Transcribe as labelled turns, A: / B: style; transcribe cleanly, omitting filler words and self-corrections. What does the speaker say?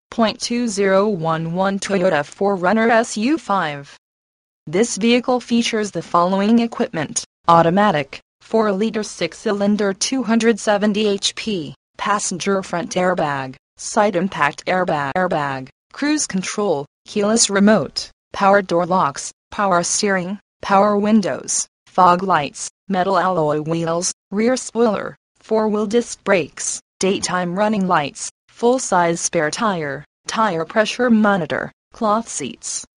A: 2011 Toyota 4Runner SU5. This vehicle features the following equipment: automatic, 4-liter 6-cylinder 270 HP, passenger front airbag, side impact airbag, cruise control, keyless remote, power door locks, power steering, power windows, fog lights, metal alloy wheels, rear spoiler, 4-wheel disc brakes, daytime running lights, full-size spare tire, tire pressure monitor, cloth seats.